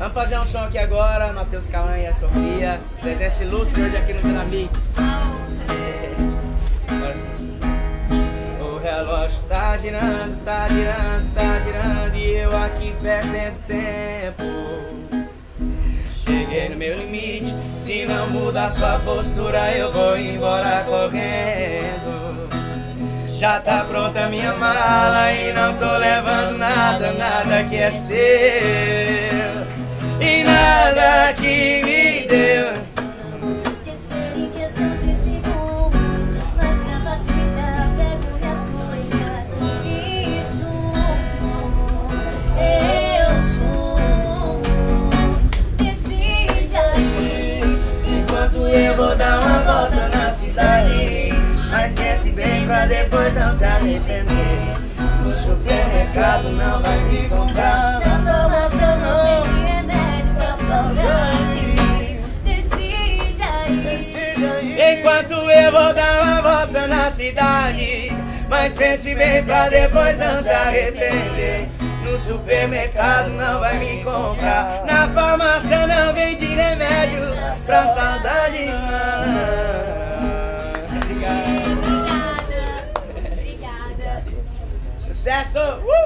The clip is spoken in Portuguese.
Vamos fazer um som aqui agora, Matheus Cauã e a Sofia. Presença ilustre hoje aqui no Dinamix. Agora sim. O relógio tá girando, tá girando, tá girando, e eu aqui perdendo tempo. Cheguei no meu limite, se não mudar sua postura eu vou embora correndo. Já tá pronta a minha mala e não tô levando nada, nada que é seu e nada que me deu. Vamos esquecer em questão de segundo, mas pra facilitar pego minhas coisas e sumo. Eu sumo. Decide aí, Enquanto eu vou dar uma volta na cidade, mas pense bem pra depois não se arrepender. O supermercado não vai me comprar, na farmácia não vende remédio pra saudade. Decide aí. Enquanto eu vou dar uma volta na cidade, mas pense bem pra depois não se arrepender. No supermercado não vai me comprar, na farmácia não vende remédio pra saudade. Obrigada. Sucesso!